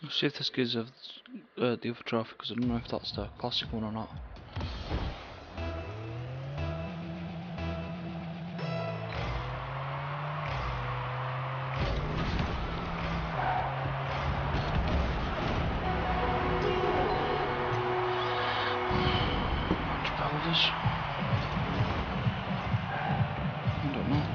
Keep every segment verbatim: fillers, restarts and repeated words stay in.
See if this gives us uh, the other trophy, because I don't know if that's the classic one or not. Pelvis. I don't know.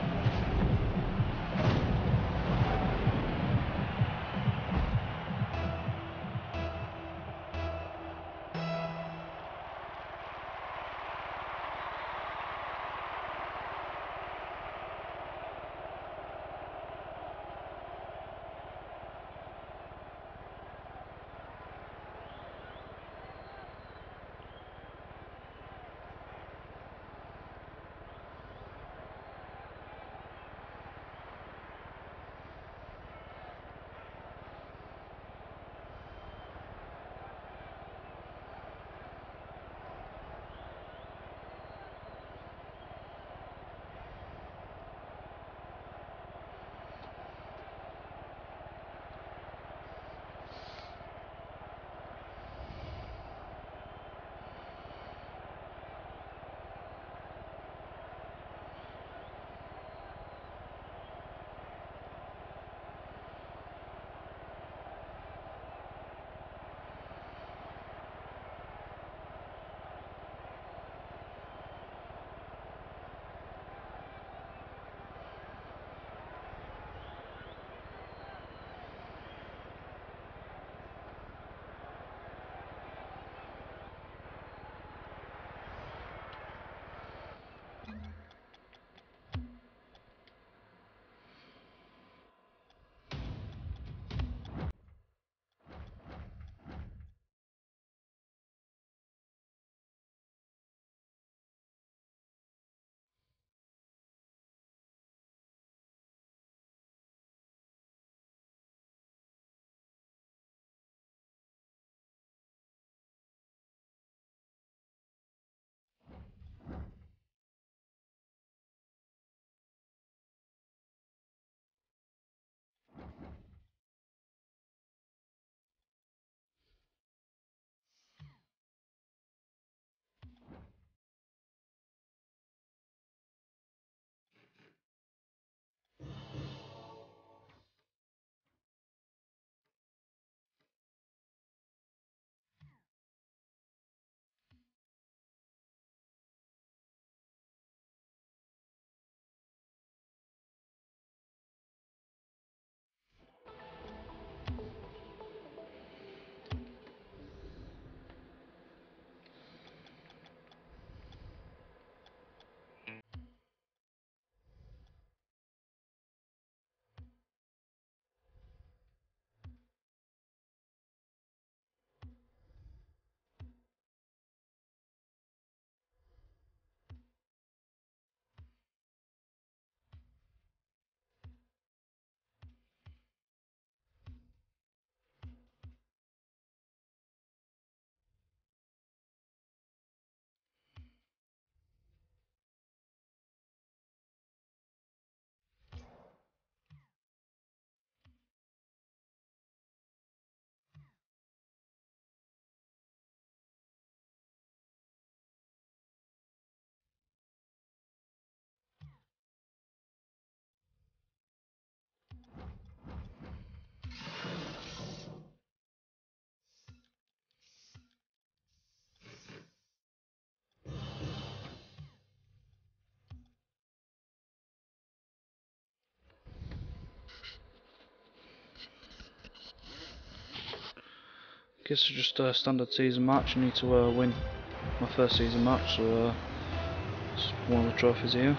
Guess it's just a standard season match. I need to uh, win my first season match, so uh, it's one of the trophies here.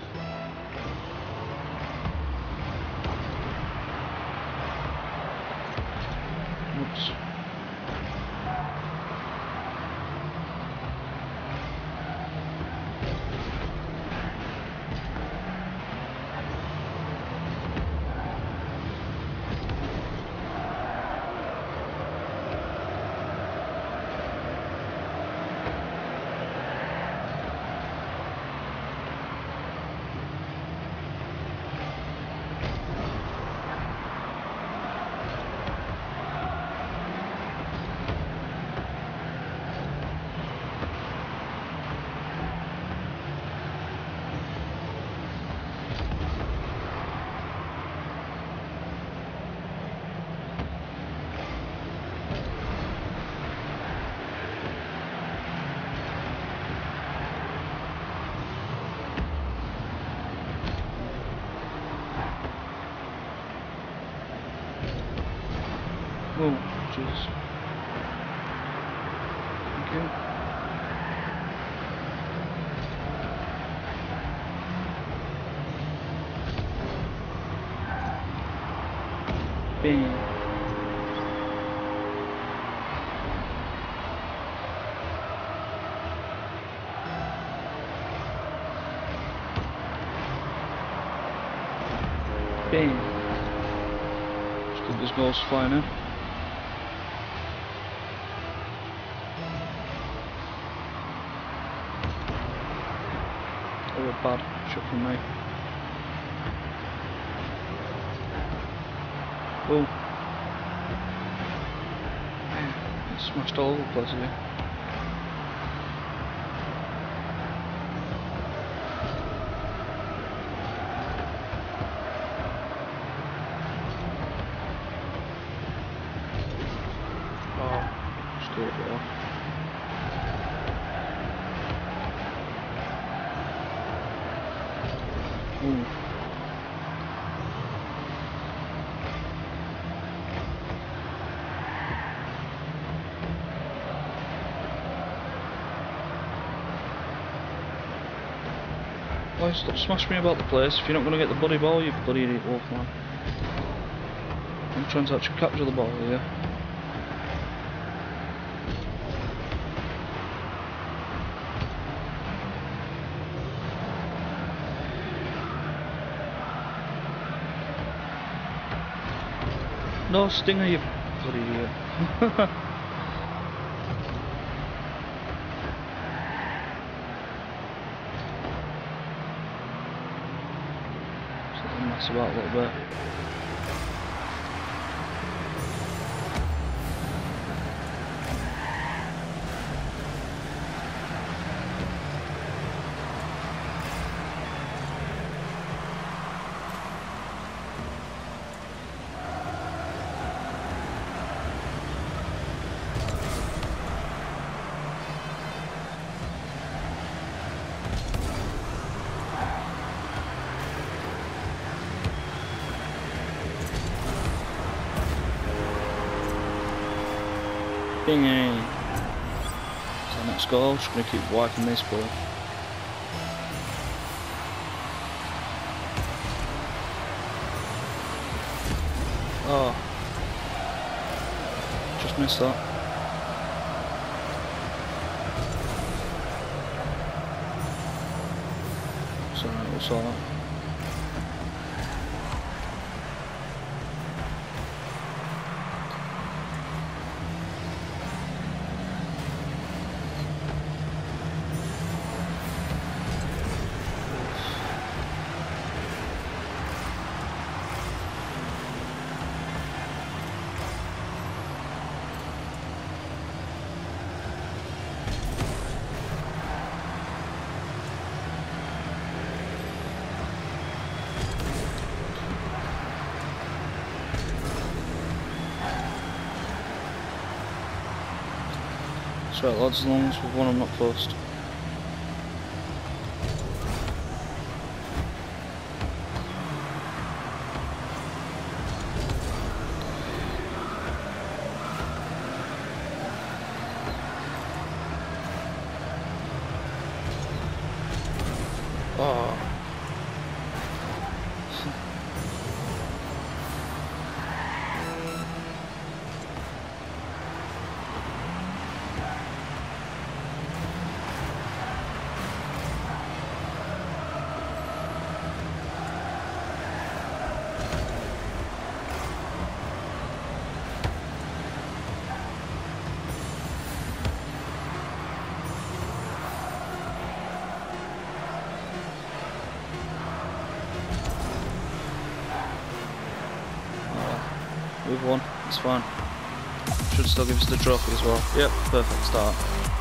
Oops. Oh, Jesus. Thank you. Bing. Bing. Just keep these goals flying in. Oh, a bad shot from me. Oh. Man, it's smashed all over the place again. Oh, just do it off. Ooh. Why stop smashing me about the place if you're not going to get the bloody ball, you bloody idiot wolf man. I'm trying to actually capture the ball here. No, Stinger, you bloody idiot. Just mess about a little bit. Bingy! So next goal, just going to keep wiping this ball. Oh, just missed that. Sorry, we'll sort that. Right lads, as long as we've won I'm not fussed. Oh. We've won, it's fine. Should still give us the trophy as well. Yep, perfect start.